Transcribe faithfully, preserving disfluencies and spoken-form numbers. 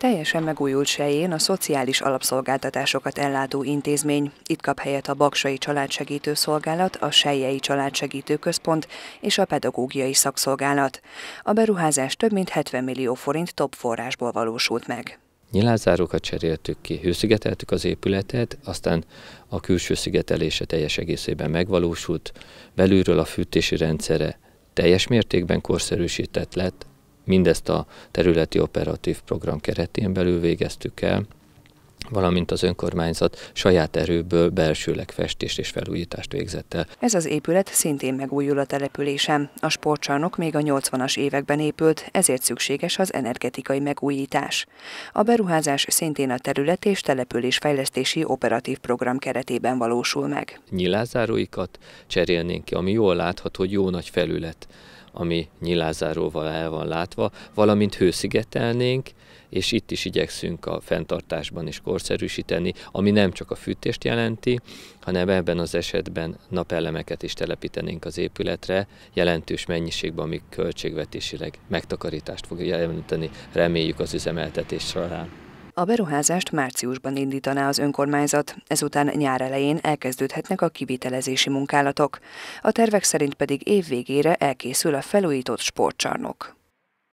Teljesen megújult Sellyén a szociális alapszolgáltatásokat ellátó intézmény. Itt kap helyet a Baksay Családsegítő Szolgálat, a Sellyei Családsegítő Központ és a Pedagógiai Szakszolgálat. A beruházás több mint hetven millió forint top forrásból valósult meg. Nyilászárókat cseréltük ki, hőszigeteltük az épületet, aztán a külső szigetelése teljes egészében megvalósult, belülről a fűtési rendszere teljes mértékben korszerűsített lett, mindezt a területi operatív program keretén belül végeztük el, valamint az önkormányzat saját erőből belsőleg festést és felújítást végzett el. Ez az épület szintén megújul a településen. A sportcsarnok még a nyolcvanas években épült, ezért szükséges az energetikai megújítás. A beruházás szintén a terület és településfejlesztési operatív program keretében valósul meg. Nyilázáróikat cserélnénk ki, ami jól látható, hogy jó nagy felület, ami nyilázáróval el van látva, valamint hőszigetelnénk, és itt is igyekszünk a fenntartásban is korszerűsíteni, ami nem csak a fűtést jelenti, hanem ebben az esetben napelemeket is telepítenénk az épületre, jelentős mennyiségben, ami költségvetésileg megtakarítást fog jelenteni, reméljük az üzemeltetés során. A beruházást márciusban indítaná az önkormányzat, ezután nyár elején elkezdődhetnek a kivitelezési munkálatok. A tervek szerint pedig év végére elkészül a felújított sportcsarnok.